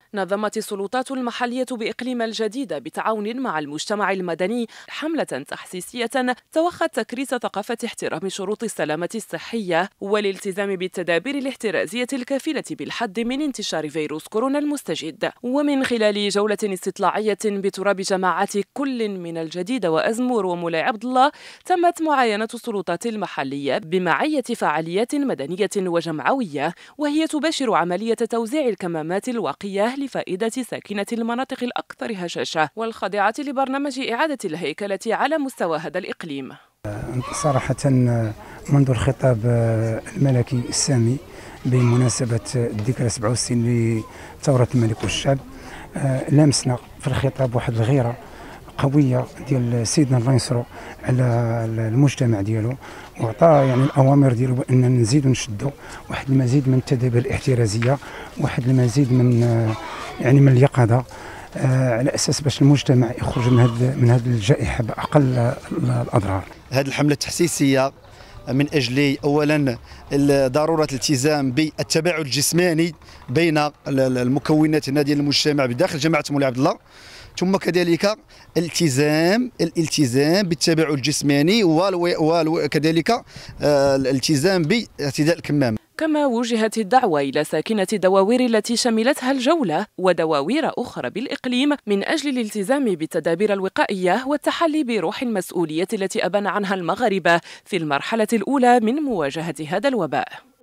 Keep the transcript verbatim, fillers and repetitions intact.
نظمت السلطات المحلية بإقليم الجديدة بالتعاون مع المجتمع المدني حملة تحسيسية توخت تكريس ثقافة احترام شروط السلامة الصحية والالتزام بالتدابير الاحترازية الكفيلة بالحد من انتشار فيروس كورونا المستجد. ومن خلال جولة استطلاعية بتراب جماعات كل من الجديدة وأزمور ومولاي عبد الله، تمت معاينة السلطات المحلية بمعية فعاليات مدنية وجمعوية، وهي تباشر عملية توزيع الكمامات الواقية لفائدة ساكنة المناطق الأكثر هشاشة والخاضعة لبرنامج إعادة الهيكلة على مستوى هذا الإقليم. صراحة منذ الخطاب الملكي السامي بمناسبة الذكرى سبعة وستين لثورة الملك والشعب، لامسنا في الخطاب واحد الغيرة قوية ديال سيدنا الله ينصرو على المجتمع ديالو، وعطى يعني الأوامر ديالو بأننا نزيدو نشدو واحد المزيد من التدابير الاحترازية، واحد المزيد من يعني من اليقظة، على اساس باش المجتمع يخرج من هذه من هذه الجائحه باقل الاضرار. هذه الحمله التحسيسيه من اجل اولا ضروره الالتزام بالتباعد الجسماني بين المكونات ديال المجتمع بداخل جماعه مولاي عبد الله، ثم كذلك الالتزام الالتزام بالتباعد الجسماني وكذلك الالتزام بارتداء الكمامه. كما وجهت الدعوة إلى ساكنة الدواوير التي شملتها الجولة ودواوير أخرى بالإقليم من أجل الالتزام بالتدابير الوقائية والتحلي بروح المسؤولية التي أبان عنها المغاربة في المرحلة الأولى من مواجهة هذا الوباء.